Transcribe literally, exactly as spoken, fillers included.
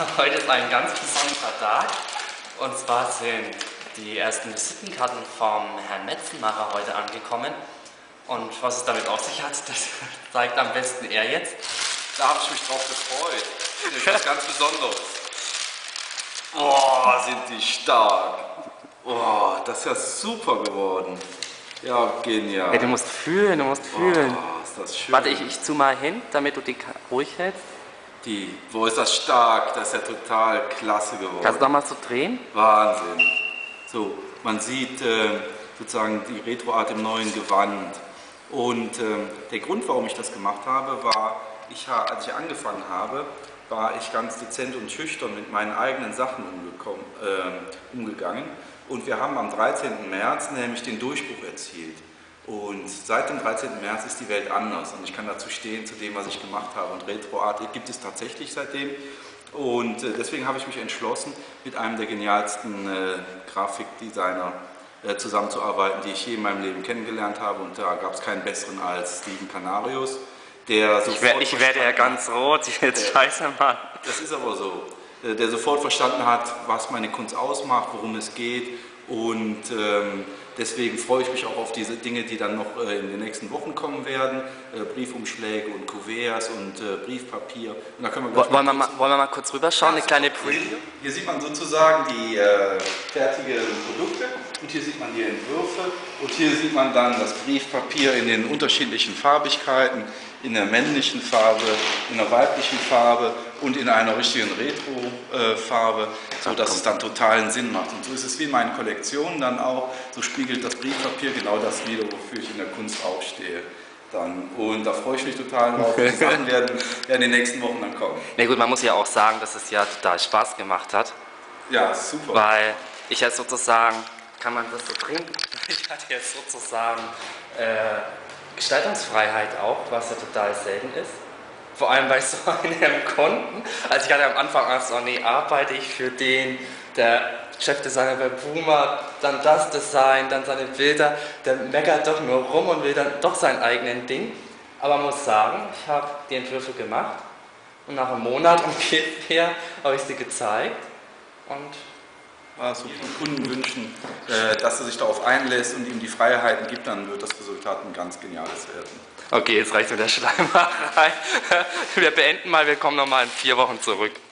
Heute ist ein ganz besonderer Tag. Und zwar sind die ersten Visitenkarten vom Herrn Metzenmacher heute angekommen. Und was es damit auf sich hat, das zeigt am besten er jetzt. Da habe ich mich drauf gefreut. Das ist was ganz Besonderes. Boah, sind die stark. Boah, das ist ja super geworden. Ja, genial. Ja, du musst fühlen, du musst fühlen. Oh, ist das schön. Warte, ich, ich zoome mal hin, damit du die ruhig hältst. Die, wo ist das stark? Das ist ja total klasse geworden. Kannst du noch mal so drehen? Wahnsinn. So, man sieht äh, sozusagen die Retro-Art im neuen Gewand. Und äh, der Grund, warum ich das gemacht habe, war, ich, als ich angefangen habe, war ich ganz dezent und schüchtern mit meinen eigenen Sachen äh, umgegangen. Und wir haben am dreizehnten März nämlich den Durchbruch erzielt. Und seit dem dreizehnten März ist die Welt anders und ich kann dazu stehen, zu dem, was ich gemacht habe. Und Retro-Art gibt es tatsächlich seitdem. Und äh, deswegen habe ich mich entschlossen, mit einem der genialsten äh, Grafikdesigner äh, zusammenzuarbeiten, die ich je in meinem Leben kennengelernt habe. Und da gab es keinen besseren als Steven Canarius. Der ich, werd, ich werde ja ganz rot, ich werde scheiße, Mann. Das ist aber so. Der sofort verstanden hat, was meine Kunst ausmacht, worum es geht. Und ähm, deswegen freue ich mich auch auf diese Dinge, die dann noch äh, in den nächsten Wochen kommen werden. Äh, Briefumschläge und Kuverts und äh, Briefpapier. Und da können wir wollen, wir mal, wollen wir mal kurz rüberschauen, ja, eine kleine Preview? Hier sieht man sozusagen die äh, fertigen Produkte und hier sieht man die Entwürfe und hier sieht man dann das Briefpapier in den unterschiedlichen Farbigkeiten, in der männlichen Farbe, in der weiblichen Farbe und in einer richtigen Retro-Farbe, so dass es dann totalen Sinn macht. Und so ist es wie in meinen Kollektionen dann auch, so spiegelt das Briefpapier genau das wider, wofür ich in der Kunst auch stehe. Dann. Und da freue ich mich total drauf. Die Sachen werden ja in den nächsten Wochen dann kommen. Na gut, man muss ja auch sagen, dass es ja total Spaß gemacht hat. Ja, super. Weil ich jetzt sozusagen, kann man das so drehen? Ich hatte jetzt sozusagen äh, Gestaltungsfreiheit auch, was ja total selten ist. Vor allem bei so einem Kunden. Also ich hatte am Anfang Angst, oh nee, arbeite ich für den, der Chefdesigner bei Boomer, dann das Design, dann seine Bilder, der meckert doch nur rum und will dann doch sein eigenes Ding. Aber man muss sagen, ich habe die Entwürfe gemacht und nach einem Monat ungefähr habe ich sie gezeigt und also den Kunden wünschen, äh, dass er sich darauf einlässt und ihm die Freiheiten gibt, dann wird das Resultat ein ganz geniales werden. Okay, jetzt reicht mit der Schleimerei. Wir beenden mal, wir kommen nochmal in vier Wochen zurück.